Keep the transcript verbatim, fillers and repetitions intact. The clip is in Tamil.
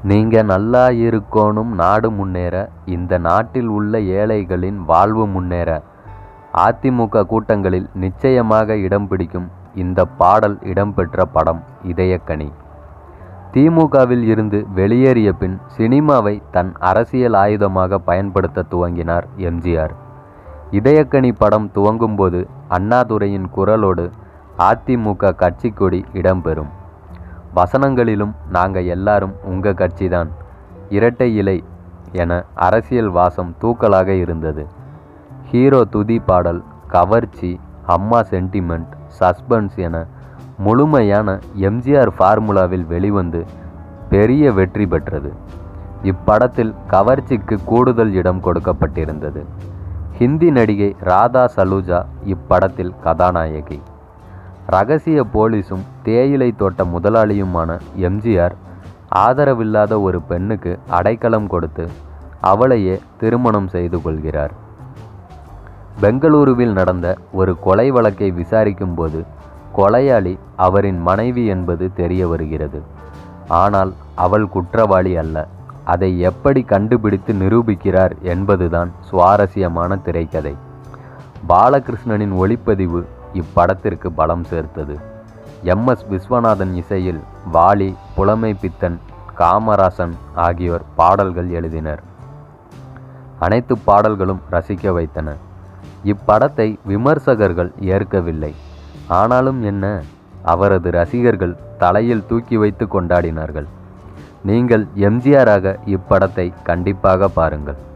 நீங்க நல்லா இருக்கோணும் நாடு முன்னேற, இந்த நாட்டில் உள்ள ஏழைகளின் வாழ்வு முன்னேற. அதிமுக கூட்டங்களில் நிச்சயமாக இடம் பிடிக்கும் இந்த பாடல் இடம்பெற்ற படம் இதயக்கனி. திமுகவில் இருந்து வெளியேறிய பின் சினிமாவை தன் அரசியல் ஆயுதமாக பயன்படுத்த துவங்கினார் எம்ஜிஆர். இதயக்கனி படம் துவங்கும்போது அண்ணாதுரையின் குரலோடு அதிமுக கட்சி கொடி இடம்பெறும். வசனங்களிலும் நாங்க எல்லாரும் உங்க கட்சிதான், இரட்டை இலை என அரசியல் வாசம் தூக்கலாக இருந்தது. ஹீரோ துதி பாடல், கவர்ச்சி, அம்மா சென்டிமெண்ட், சஸ்பென்ஸ் என முழுமையான எம்ஜிஆர் ஃபார்முலாவில் வெளிவந்து பெரிய வெற்றி பெற்றது. இப்படத்தில் கவர்ச்சிக்கு கூடுதல் இடம் கொடுக்கப்பட்டிருந்தது. ஹிந்தி நடிகை ராதா சலூஜா இப்படத்தில் கதாநாயகி. ரகசிய போலீஸும் தேயிலை தோட்ட முதலாளியுமான எம்ஜிஆர் ஆதரவில்லாத ஒரு பெண்ணுக்கு அடைக்கலம் கொடுத்து அவளையே திருமணம் செய்து கொள்கிறார். பெங்களூருவில் நடந்த ஒரு கொலை வழக்கை விசாரிக்கும் போது கொலையாளி அவரின் மனைவி என்பது தெரிய வருகிறது. ஆனால் அவள் குற்றவாளி அல்ல. அதை எப்படி கண்டுபிடித்து நிரூபிக்கிறார் என்பதுதான் சுவாரஸ்யமான திரைக்கதை. பாலகிருஷ்ணனின் ஒளிப்பதிவு இப்படத்திற்கு பலம் சேர்த்தது. எம் எஸ் விஸ்வநாதன் இசையில் வாலி, புலமை பித்தன், காமராசன் ஆகியோர் பாடல்கள் எழுதினர். அனைத்து பாடல்களும் ரசிக்க வைத்தன. இப்படத்தை விமர்சகர்கள் ஏற்கவில்லை. ஆனாலும் என்ன, அவரது ரசிகர்கள் தலையில் தூக்கி வைத்து கொண்டாடினார்கள். நீங்கள் எம்ஜிஆராக இப்படத்தை கண்டிப்பாக பாருங்கள்.